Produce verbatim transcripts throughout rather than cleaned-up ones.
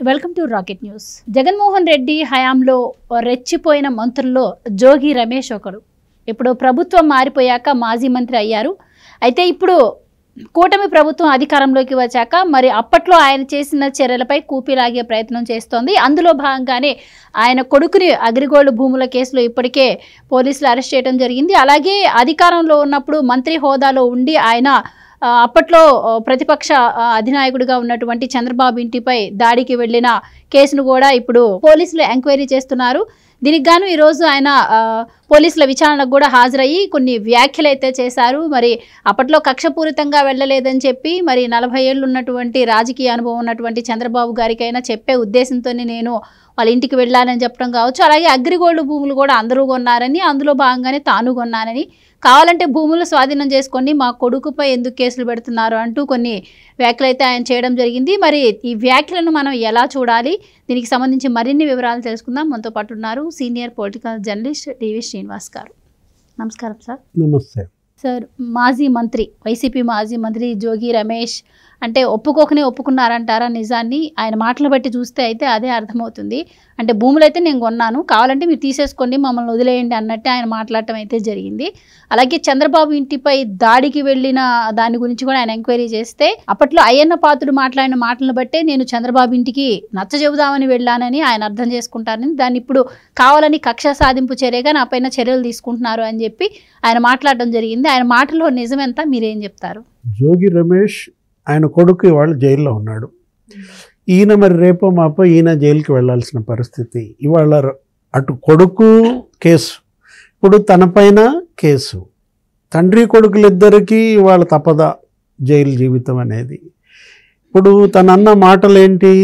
Welcome to rocket news. Jaganmohan Reddy హయాంలో రెచ్చిపోయిన మంత్రుల్లో జోగి రమేష్ ఒకడు. ఇప్పుడు ప్రభుత్వం మారిపోయాక మాజీ మంత్రి అయ్యారు. అయితే ఇప్పుడు కూటమి ప్రభుత్వం అధికారంలోకి వచ్చాక మరి అప్పట్లో ఆయన చేసిన చర్యలపై కూపిలాగే ప్రయత్నం చేస్తోంది. అందులో భాగంగానే ఆయన కొడుకుని అగ్రిగోల్డ్ భూముల కేసులో ఇప్పటికే పోలీసులు అరెస్ట్ చేయడం జరిగింది. అలాగే అధికారంలో ఉన్నప్పుడు మంత్రి హోదాలో ఉండి ఆయన అప్పట్లో ప్రతిపక్ష అధినాయకుడిగా ఉన్నటువంటి చంద్రబాబు ఇంటిపై దాడికి వెళ్లిన కేసును కూడా ఇప్పుడు పోలీసులు ఎంక్వైరీ చేస్తున్నారు. దీనికి గాను ఈరోజు ఆయన పోలీసుల విచారణకు కూడా హాజరయ్యి కొన్ని వ్యాఖ్యలు అయితే చేశారు. మరి అప్పట్లో కక్షపూరితంగా వెళ్ళలేదని చెప్పి మరి నలభై ఏళ్ళు ఉన్నటువంటి రాజకీయ అనుభవం ఉన్నటువంటి చంద్రబాబు గారికైనా చెప్పే ఉద్దేశంతోనే నేను వాళ్ళ ఇంటికి వెళ్ళాలని చెప్పడం కావచ్చు. అలాగే అగ్రిగోల్డ్ భూములు కూడా అందరూ కొన్నారని, అందులో భాగంగానే తాను కొన్నానని, కావాలంటే భూములు స్వాధీనం చేసుకొని మా కొడుకుపై ఎందుకు కేసులు పెడుతున్నారు అంటూ కొన్ని వ్యాఖ్యలు అయితే ఆయన చేయడం జరిగింది. మరి ఈ వ్యాఖ్యలను మనం ఎలా చూడాలి, దీనికి సంబంధించి మరిన్ని వివరాలు తెలుసుకుందాం. మనతో పాటు ఉన్నారు senior political journalist DV Srinivas garu. నమస్కారం సార్. నమస్తే సార్. మాజీ మంత్రి, వైసీపీ మాజీ మంత్రి జోగి రమేష్ అంటే ఒప్పుకోకనే ఒప్పుకున్నారంటారా నిజాన్ని? ఆయన మాటలు బట్టి చూస్తే అయితే అదే అర్థమవుతుంది. అంటే భూములు అయితే నేను కొన్నాను, కావాలంటే మీరు తీసేసుకోండి, మమ్మల్ని వదిలేయండి అన్నట్టే ఆయన మాట్లాడటం అయితే జరిగింది. అలాగే చంద్రబాబు ఇంటిపై దాడికి వెళ్ళిన దాని గురించి కూడా ఆయన ఎంక్వైరీ చేస్తే అప్పట్లో అయ్యన్న పాత్రుడు మాట్లాడిన మాటలను బట్టే నేను చంద్రబాబు ఇంటికి నచ్చ చెబుదామని వెళ్ళానని ఆయన అర్థం చేసుకుంటారని, దాన్ని ఇప్పుడు కావాలని కక్ష సాధింపు చర్యగా నా పైన చర్యలు తీసుకుంటున్నారు అని చెప్పి ఆయన మాట్లాడడం జరిగింది. ఆయన మాటలో నిజమెంత, మీరేం చెప్తారు? జోగి రమేష్ ఆయన కొడుకు ఇవాళ జైల్లో ఉన్నాడు. ఈయన మరి రేపో మాపో ఈయన జైలుకి వెళ్ళాల్సిన పరిస్థితి. ఇవాళ అటు కొడుకు కేసు, ఇప్పుడు తన పైన కేసు. తండ్రి కొడుకులిద్దరికీ ఇవాళ తప్పదా జైలు జీవితం అనేది? ఇప్పుడు తనన్న మాటలు ఏంటి?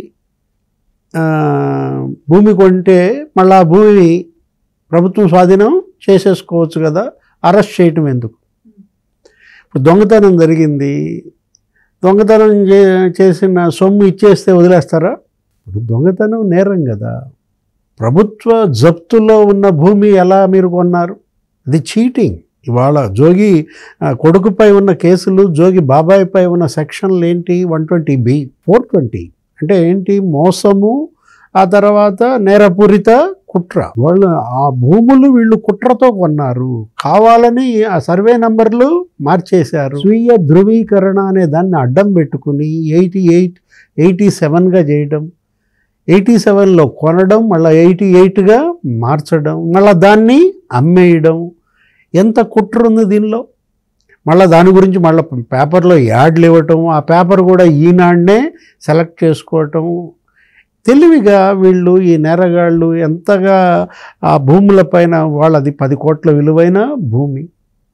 భూమి కొంటే మళ్ళీ ఆ భూమిని ప్రభుత్వం స్వాధీనం చేసేసుకోవచ్చు కదా, అరెస్ట్ చేయటం ఎందుకు? ఇప్పుడు దొంగతనం జరిగింది, దొంగతనం చేసిన సొమ్ము ఇచ్చేస్తే వదిలేస్తారా? ఇప్పుడు దొంగతనం నేరం కదా. ప్రభుత్వ జప్తులో ఉన్న భూమి ఎలా మీరు కొన్నారు? అది చీటింగ్. ఇవాళ జోగి కొడుకుపై ఉన్న కేసులు, జోగి బాబాయ్పై ఉన్న సెక్షన్లు ఏంటి? One twenty B four twenty అంటే ఏంటి? మోసము, ఆ తర్వాత నేరపూరిత కుట్ర. వాళ్ళు ఆ భూములు వీళ్ళు కుట్రతో కొన్నారు, కావాలని ఆ సర్వే నంబర్లు మార్చేశారు. స్వీయ ధృవీకరణ అనే దాన్ని అడ్డం పెట్టుకుని ఎయిటీ ఎయిట్ ఎయిటీ సెవెన్గా చేయడం, ఎయిటీ సెవెన్లో కొనడం, మళ్ళీ ఎయిటీ ఎయిట్గా మార్చడం, మళ్ళీ దాన్ని అమ్మేయడం. ఎంత కుట్ర ఉంది దీనిలో? మళ్ళీ దాని గురించి మళ్ళీ పేపర్లో యాడ్లు ఇవ్వటం, ఆ పేపర్ కూడా ఈనాడునే సెలెక్ట్ చేసుకోవటం. తెలివిగా వీళ్ళు ఈ నేరగాళ్ళు ఎంతగా ఆ భూములపైన, వాళ్ళది పది కోట్ల విలువైన భూమి,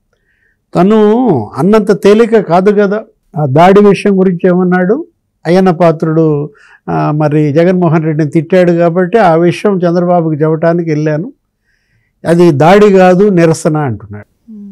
తను అన్నంత తేలిక కాదు కదా. ఆ దాడి విషయం గురించి ఏమన్నాడు? అయ్యన్న పాత్రుడు మరి జగన్మోహన్ రెడ్డిని తిట్టాడు కాబట్టి ఆ విషయం చంద్రబాబుకి చెప్పడానికి వెళ్ళాను, అది దాడి కాదు నిరసన అంటున్నాడు.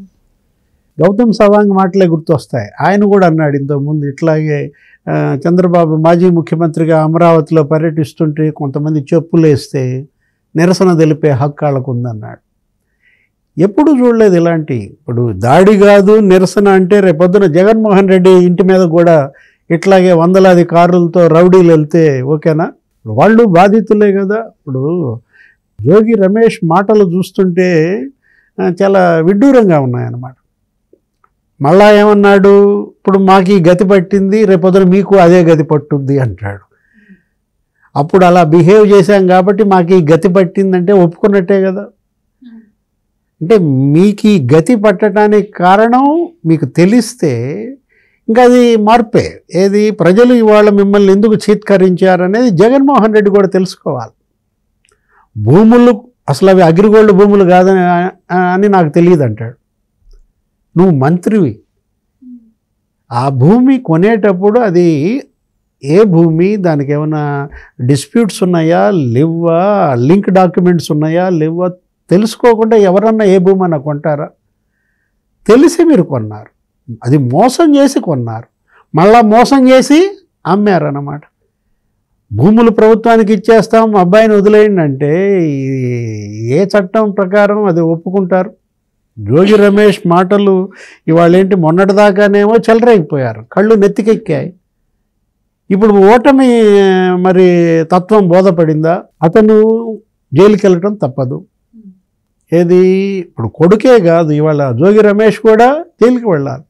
గౌతమ్ సవాంగ్ మాటలే గుర్తొస్తాయి. ఆయన కూడా అన్నాడు ఇంతకుముందు ఇట్లాగే చంద్రబాబు మాజీ ముఖ్యమంత్రిగా అమరావతిలో పర్యటిస్తుంటే కొంతమంది చెప్పులు వేస్తే నిరసన తెలిపే హక్కు వాళ్ళకు ఉందన్నాడు. ఎప్పుడు చూడలేదు ఇలాంటి. ఇప్పుడు దాడి కాదు నిరసన అంటే రేపొద్దున జగన్మోహన్ రెడ్డి ఇంటి మీద కూడా ఇట్లాగే వందలాది కారులతో రౌడీలు వెళ్తే ఓకేనా? వాళ్ళు బాధితులే కదా. ఇప్పుడు జోగి రమేష్ మాటలు చూస్తుంటే చాలా విడ్డూరంగా ఉన్నాయన్నమాట. మళ్ళా ఏమన్నాడు? ఇప్పుడు మాకు ఈ గతి పట్టింది, రేపొద్దున మీకు అదే గతి పట్టుద్ది అంటాడు. అప్పుడు అలా బిహేవ్ చేశాం కాబట్టి మాకు ఈ గతి పట్టిందంటే ఒప్పుకున్నట్టే కదా. అంటే మీకు ఈ గతి పట్టడానికి కారణం మీకు తెలిస్తే ఇంకా అది మార్పే. ఏది? ప్రజలు ఇవాళ మిమ్మల్ని ఎందుకు చీత్కరించారనేది జగన్మోహన్ రెడ్డి కూడా తెలుసుకోవాలి. భూములు అసలు అవి అగ్రిగోల్డ్ భూములు కాదని అని నాకు తెలియదు అంటాడు. నువ్వు మంత్రివి, ఆ భూమి కొనేటప్పుడు అది ఏ భూమి, దానికి ఏమైనా డిస్ప్యూట్స్ ఉన్నాయా లేవా, లింక్ డాక్యుమెంట్స్ ఉన్నాయా లేవా తెలుసుకోకుండా ఎవరన్నా ఏ భూమి అన్న కొంటారా? తెలిసి మీరు కొన్నారు, అది మోసం చేసి కొన్నారు, మళ్ళా మోసం చేసి అమ్మారన్నమాట. భూములు ప్రభుత్వానికి ఇచ్చేస్తాం, అబ్బాయిని వదిలేయండి అంటే ఏ చట్టం ప్రకారం అది ఒప్పుకుంటారు? జోగి రమేష్ మాటలు ఇవాళ ఏంటి? మొన్నటిదాకానేమో చెలరైపోయారు, కళ్ళు నెత్తికెక్కాయి. ఇప్పుడు ఓటమి మరి తత్వం బోధపడిందా? అతను జైలుకి వెళ్ళటం తప్పదు. ఏది ఇప్పుడు కొడుకే కాదు, ఇవాళ జోగి రమేష్ కూడా జైలుకి వెళ్ళాలి.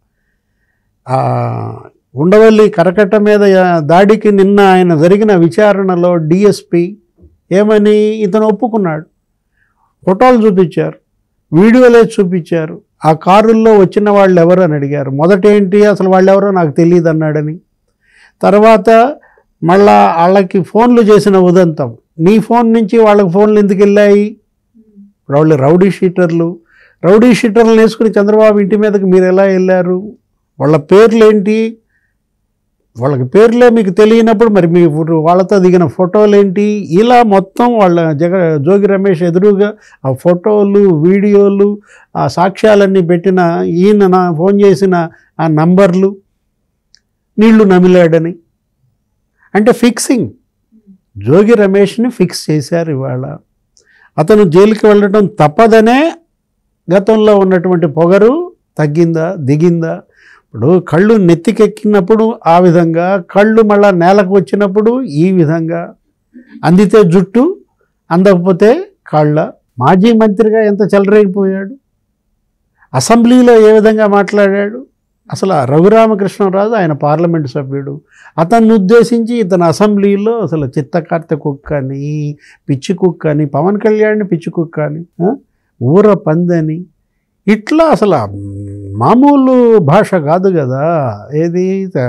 ఉండవల్లి కరకట్ట మీద దాడికి నిన్న ఆయన జరిగిన విచారణలో డిఎస్పి ఏమని ఇతను ఒప్పుకున్నాడు. ఫోటోలు చూపించారు, వీడియోలే చూపించారు. ఆ కారుల్లో వచ్చిన వాళ్ళు ఎవరు అని అడిగారు. మొదటేంటి అసలు వాళ్ళు ఎవరో నాకు తెలియదు అన్నాడని. తర్వాత మళ్ళా వాళ్ళకి ఫోన్లు చేసిన ఉదంతం, నీ ఫోన్ నుంచి వాళ్ళకి ఫోన్లు ఎందుకు వెళ్ళాయి? వాళ్ళు రౌడీ షీటర్లు, రౌడీ షీటర్లను వేసుకుని చంద్రబాబు ఇంటి మీదకి మీరు ఎలా వెళ్ళారు? వాళ్ళ పేర్లు ఏంటి? వాళ్ళకి పేర్లే మీకు తెలియనప్పుడు మరి మీ వాళ్ళతో దిగిన ఫోటోలు ఏంటి? ఇలా మొత్తం వాళ్ళ జగ జోగి రమేష్ ఎదురుగా ఆ ఫోటోలు, వీడియోలు, ఆ సాక్ష్యాలన్నీ పెట్టిన ఈయన నా ఫోన్ చేసిన ఆ నంబర్లు, నీళ్లు నమిలాడని అంటే ఫిక్సింగ్. జోగి రమేష్ని ఫిక్స్ చేశారు. ఇవాళ అతను జైలుకి వెళ్ళడం తప్పదనే గతంలో ఉన్నటువంటి పొగరు తగ్గిందా, దిగిందా? ఇప్పుడు కళ్ళు నెత్తికెక్కినప్పుడు ఆ విధంగా, కళ్ళు మళ్ళా నేలకు వచ్చినప్పుడు ఈ విధంగా, అందితే జుట్టు అందకపోతే కాళ్ళ. మాజీ మంత్రిగా ఎంత చెలరేగిపోయాడు, అసెంబ్లీలో ఏ విధంగా మాట్లాడాడు. అసలు రఘురామకృష్ణరాజు ఆయన పార్లమెంటు సభ్యుడు, అతన్ని ఉద్దేశించి ఇతను అసెంబ్లీలో అసలు చిత్తకార్తె కుక్క అని, పిచ్చి కుక్క అని, పవన్ కళ్యాణ్ని పిచ్చి కుక్క అని, ఊర పందని, ఇట్లా అసలు మామూలు భాష కాదు కదా. ఏది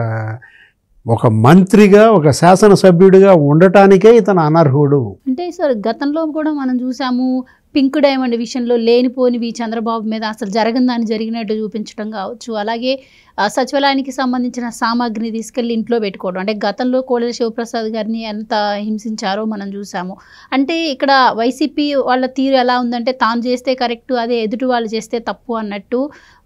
ఒక మంత్రిగా, ఒక శాసనసభ్యుడిగా ఉండటానికే ఇతను అనర్హుడు. అంటే సార్ గతంలో కూడా మనం చూసాము, పింక్ డైమండ్ విషయంలో లేనిపోనివి చంద్రబాబు మీద అసలు జరగందని జరిగినట్టు చూపించడం కావచ్చు. అలాగే సచివాలయానికి సంబంధించిన సామాగ్రిని తీసుకెళ్ళి ఇంట్లో పెట్టుకోవడం, అంటే గతంలో కోడెల శివప్రసాద్ గారిని ఎంత హింసించారో మనం చూసాము. అంటే ఇక్కడ వైసీపీ వాళ్ళ తీరు ఎలా ఉందంటే, తాను చేస్తే కరెక్ట్, అదే ఎదుటి వాళ్ళు చేస్తే తప్పు అన్నట్టు.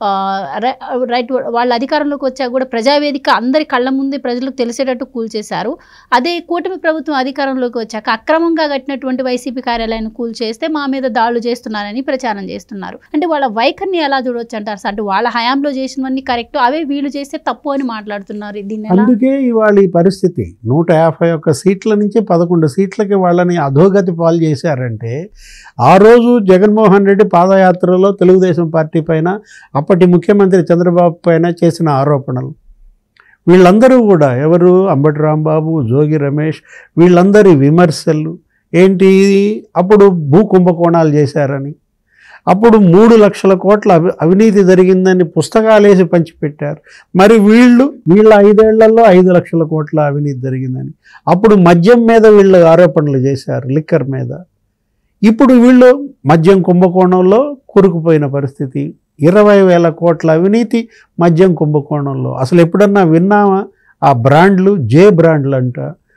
రైట్, వాళ్ళ అధికారంలోకి వచ్చాక కూడా ప్రజావేదిక అందరి కళ్ళ ముందే ప్రజలకు తెలిసేటట్టు కూల్చేశారు. అదే కూటమి ప్రభుత్వం అధికారంలోకి వచ్చాక అక్రమంగా కట్టినటువంటి వైసీపీ కార్యాలయాన్ని కూల్చేస్తే మా మీద దాడులు చేస్తున్నారని ప్రచారం చేస్తున్నారు. అంటే వాళ్ళ వైఖరిని ఎలా చూడవచ్చు అంటారు సార్? అంటే వాళ్ళ హయాంలో చేసినవన్నీ కరెక్ట్, అవే వీళ్ళు చేస్తే తప్పు అని మాట్లాడుతున్నారు. దీన్ని అందుకే ఇవాళ ఈ పరిస్థితి నూట యాభై ఒక్క సీట్ల నుంచి పదకొండు సీట్లకి వాళ్ళని అధోగతి పాలు చేశారంటే, ఆ రోజు జగన్మోహన్ రెడ్డి పాదయాత్రలో తెలుగుదేశం పార్టీ పైన, అప్పటి ముఖ్యమంత్రి చంద్రబాబు పైన చేసిన ఆరోపణలు, వీళ్ళందరూ కూడా ఎవరు, అంబటి రాంబాబు, జోగి రమేష్, వీళ్ళందరి విమర్శలు ఏంటి? అప్పుడు భూ కుంభకోణాలు చేశారని, అప్పుడు మూడు లక్షల కోట్ల అవి అవినీతి జరిగిందని పుస్తకాలు వేసి పంచిపెట్టారు. మరి వీళ్ళు వీళ్ళ ఐదేళ్లలో ఐదు లక్షల కోట్ల అవినీతి జరిగిందని, అప్పుడు మద్యం మీద వీళ్ళు ఆరోపణలు చేశారు, లిక్కర్ మీద. ఇప్పుడు వీళ్ళు మద్యం కుంభకోణంలో కూరుకుపోయిన పరిస్థితి. ఇరవై వేల కోట్ల అవినీతి మద్యం కుంభకోణంలో. అసలు ఎప్పుడన్నా విన్నామా? ఆ బ్రాండ్లు జే బ్రాండ్లు అంట,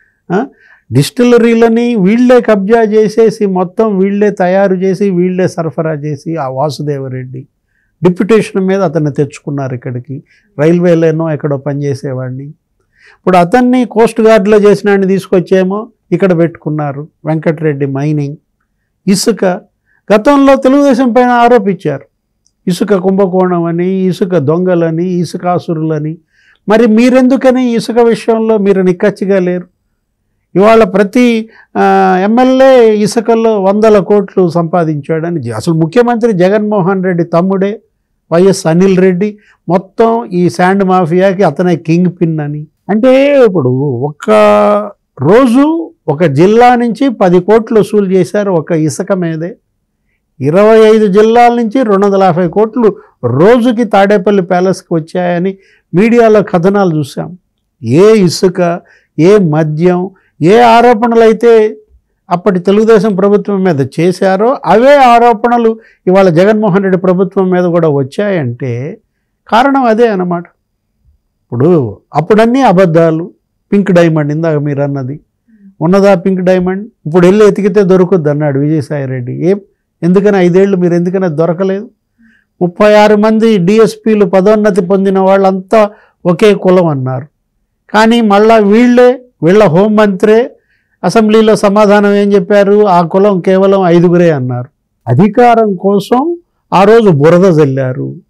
డిస్టిలరీలని వీళ్ళే కబ్జా చేసేసి మొత్తం వీళ్ళే తయారు చేసి వీళ్ళే సరఫరా చేసి, ఆ వాసుదేవరెడ్డి డిప్యుటేషన్ మీద అతన్ని తెచ్చుకున్నారు ఇక్కడికి. రైల్వేలోనో ఎక్కడో పనిచేసేవాడిని. ఇప్పుడు అతన్ని కోస్ట్ గార్డులో చేసిన వాడిని తీసుకొచ్చేమో ఇక్కడ పెట్టుకున్నారు. వెంకటరెడ్డి మైనింగ్, ఇసుక గతంలో తెలుగుదేశం పైన ఆరోపించారు, ఇసుక కుంభకోణం అని, ఇసుక దొంగలని, ఇసుకాసురులని. మరి మీరెందుకని ఇసుక విషయంలో మీరు నిక్కచ్చిగా లేరు? ఇవాళ ప్రతి ఎమ్మెల్యే ఇసుకల్లో వందల కోట్లు సంపాదించాడని. అసలు ముఖ్యమంత్రి జగన్మోహన్ రెడ్డి తమ్ముడే వైఎస్ అనిల్ రెడ్డి మొత్తం ఈ శాండ్ మాఫియాకి అతనే కింగ్ పిన్ అని. అంటే ఇప్పుడు ఒక్క రోజు ఒక జిల్లా నుంచి పది కోట్లు వసూలు చేశారు ఒక ఇసుక మీదే. ఇరవై ఐదు జిల్లాల నుంచి రెండు వందల యాభై కోట్లు రోజుకి తాడేపల్లి ప్యాలెస్కి వచ్చాయని మీడియాలో కథనాలు చూసాం. ఏ ఇసుక, ఏ మద్యం, ఏ ఆరోపణలు అయితే అప్పటి తెలుగుదేశం ప్రభుత్వం మీద చేశారో అవే ఆరోపణలు ఇవాళ జగన్మోహన్ రెడ్డి ప్రభుత్వం మీద కూడా వచ్చాయంటే కారణం అదే అన్నమాట. ఇప్పుడు అప్పుడన్నీ అబద్ధాలు. పింక్ డైమండ్ ఇందాక మీరు అన్నది ఉన్నదా పింక్ డైమండ్? ఇప్పుడు వెళ్ళి ఎతికితే దొరుకుద్ది అన్నాడు విజయసాయి రెడ్డి. ఏం ఎందుకని ఐదేళ్ళు మీరు ఎందుకని దొరకలేదు? ముప్పై ఆరు మంది డిఎస్పీలు పదోన్నతి పొందిన వాళ్ళంతా ఒకే కులం అన్నారు. కానీ మళ్ళా వీళ్ళే వీళ్ళ హోంమంత్రే అసెంబ్లీలో సమాధానం ఏం చెప్పారు? ఆ కులం కేవలం ఐదుగురే అన్నారు. అధికారం కోసం ఆ రోజు బురద జల్లారు.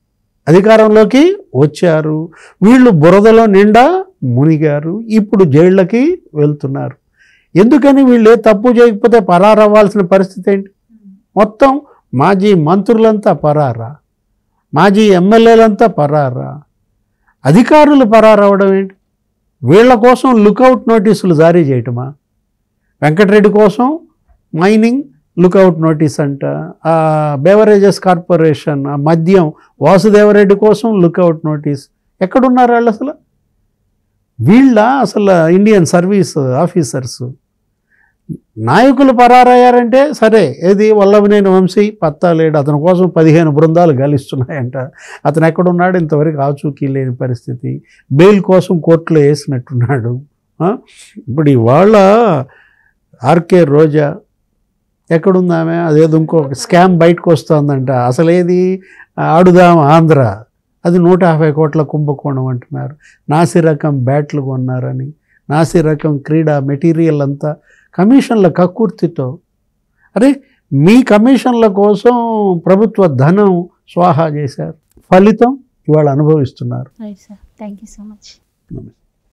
అధికారంలోకి వచ్చారు, వీళ్ళు బురదలో నిండా మునిగారు, ఇప్పుడు జైళ్ళకి వెళ్తున్నారు. ఎందుకని వీళ్ళు ఏ తప్పు చేయకపోతే పరారవ్వాల్సిన పరిస్థితి ఏంటి? మొత్తం మాజీ మంత్రులంతా పరారా, మాజీ ఎమ్మెల్యేలంతా పరారా, అధికారులు పరారవడం ఏంటి? వీళ్ళ కోసం లుకౌట్ నోటీసులు జారీ చేయటమా? వెంకటరెడ్డి కోసం మైనింగ్ లుకౌట్ నోటీస్ అంట, ఆ బెవరేజెస్ కార్పొరేషన్ ఆ మద్యం వాసుదేవరెడ్డి కోసం లుకౌట్ నోటీస్. ఎక్కడున్నారు వాళ్ళు అసలు? వీళ్ళ అసలు ఇండియన్ సర్వీస్ ఆఫీసర్స్. నాయకులు పరారయ్యారంటే సరే, ఏది వల్లభనేని వంశీ పత్తా లేడు, అతని కోసం పదిహేను బృందాలు గాలిస్తున్నాయంట, అతను ఎక్కడున్నాడు ఇంతవరకు ఆచూకీ లేని పరిస్థితి, బెయిల్ కోసం కోర్టులో వేసినట్టున్నాడు. ఇప్పుడు ఇవాళ ఆర్కే రోజా ఎక్కడుందామె? అదేదో ఇంకొక స్కామ్ బయటకు వస్తుందంట, అసలు ఏది ఆడుదాం ఆంధ్ర, అది నూట యాభై కోట్ల కుంభకోణం అంటున్నారు. నాసి రకం బ్యాట్లు కొన్నారని, నాసి రకం క్రీడా మెటీరియల్ అంతా కమిషన్ల కక్కుర్తితో. అరే మీ కమిషన్ల కోసం ప్రభుత్వ ధనం స్వాహా చేశారు, ఫలితం ఇవాళ అనుభవిస్తున్నారు. Right sir, thank you so much. నమస్తే.